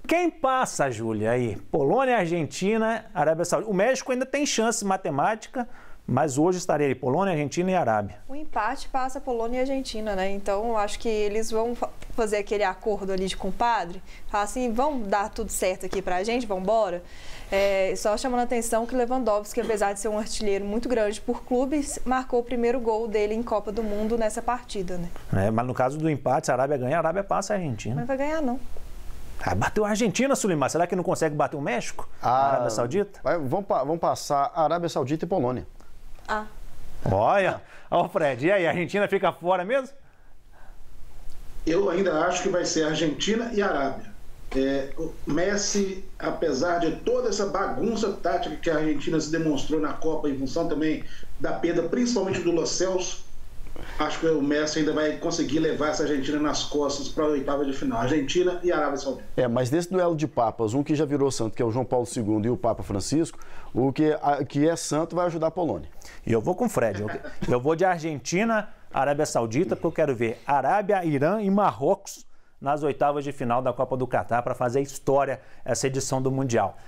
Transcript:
Quem passa, Júlia, aí? Polônia, Argentina, Arábia Saudita. O México ainda tem chance matemática, mas hoje estaria aí Polônia, Argentina e Arábia. O empate passa Polônia e Argentina, né? Então, eu acho que eles vão fazer aquele acordo ali de compadre, falar assim, vamos dar tudo certo aqui pra gente, vamos embora. Só chamando a atenção que Lewandowski, apesar de ser um artilheiro muito grande por clubes, marcou o primeiro gol dele em Copa do Mundo nessa partida, né? Mas no caso do empate, se a Arábia ganhar, a Arábia passa a Argentina. Mas vai ganhar, não. Bateu a Argentina, Sulimar. Será que não consegue bater o México? A Arábia Saudita? Vamos passar a Arábia Saudita e Polônia. Olha, Fred, e aí, a Argentina fica fora mesmo? Eu ainda acho que vai ser Argentina e Arábia. O Messi, apesar de toda essa bagunça tática que a Argentina se demonstrou na Copa, em função também da perda, principalmente do Lo Celso, acho que o Messi ainda vai conseguir levar essa Argentina nas costas para a oitava de final. Argentina e Arábia Saudita. Mas desse duelo de papas, um que já virou santo, que é o João Paulo II e o Papa Francisco, o que é santo vai ajudar a Polônia. E eu vou com o Fred. Eu vou de Argentina, Arábia Saudita, porque eu quero ver Arábia, Irã e Marrocos nas oitavas de final da Copa do Catar para fazer história essa edição do Mundial.